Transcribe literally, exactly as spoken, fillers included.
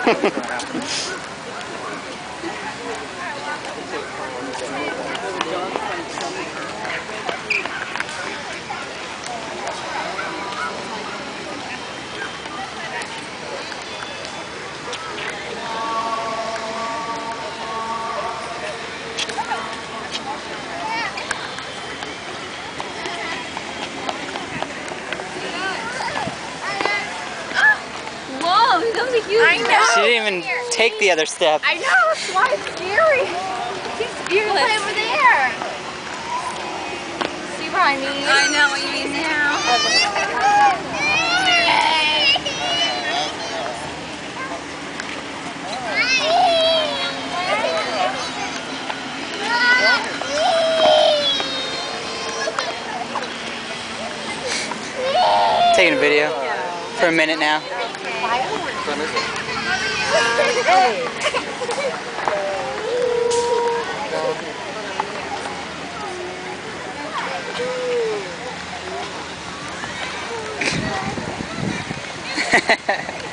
That was a huge I know. She didn't even take the other step. I know, that's why it's scary. She's fearless. Play over there. See what I mean? I know what you mean now. Taking a video for a minute now. Hey.